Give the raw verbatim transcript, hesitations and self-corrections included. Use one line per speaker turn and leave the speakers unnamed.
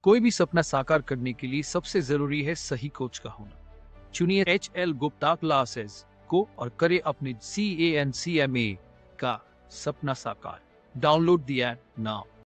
कोई भी सपना साकार करने के लिए सबसे जरूरी है सही कोच का होना। चुनिए एच एल गुप्ता क्लासेस को और करे अपने सी A N C M A का सपना साकार। Download the app now.